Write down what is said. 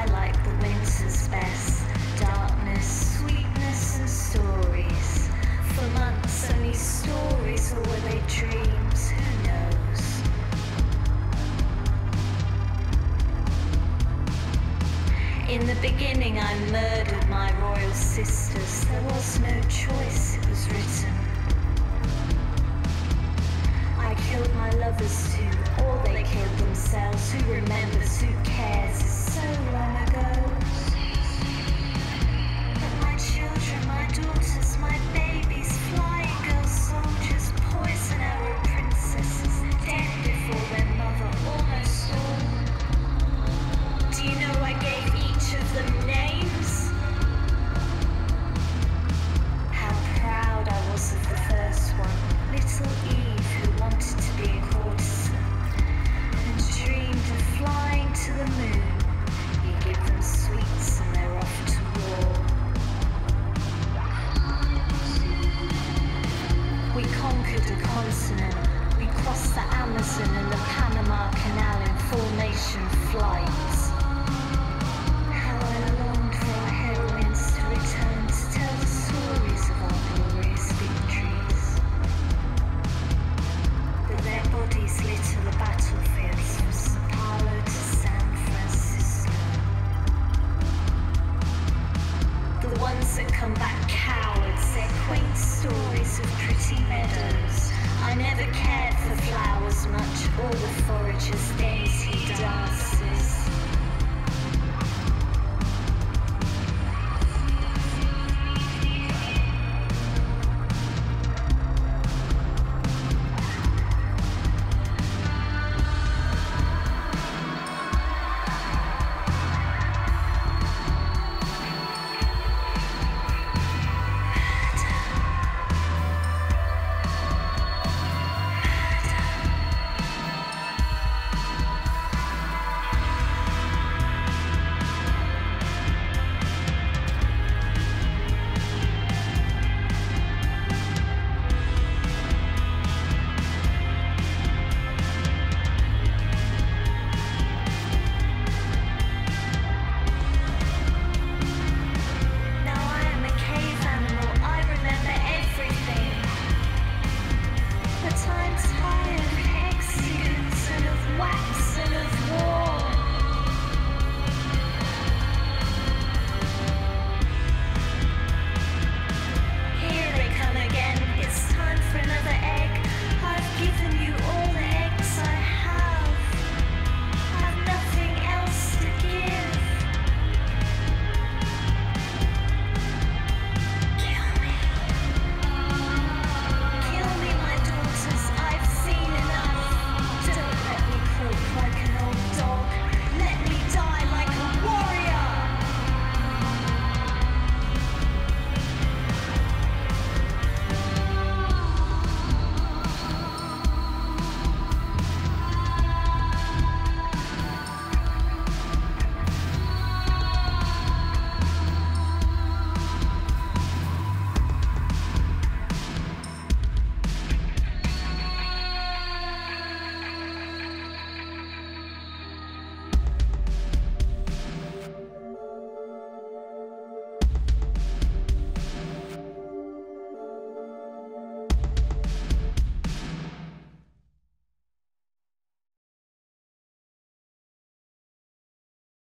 I like the winters best. Darkness, sweetness and stories. For months only stories, or were they dreams? Who knows? In the beginning I murdered my royal sisters. There was no choice, it was written. I killed my lovers too, or they killed themselves. Who remembers, who cares? It's so long ago. But my children, my daughters, my babies, flying girls, soldiers, poison arrow princesses, dead before their mother, almost all. Do you know I gave each of them names? How proud I was of the first one, little Eve, who wanted to be a courtesan and dreamed of flying to the moon. You give them sweets and they're off to war. We conquered a continent. We crossed the Amazon and the Panama Canal in formation flights. How I longed for our heroines to return to tell the stories of our glorious victories. But their bodies litter the battlefields from Sao Paulo to San Francisco. The ones that come back cowards, their quaint stories of pretty meadows. I never cared for flowers much, or the forager's dainty dance.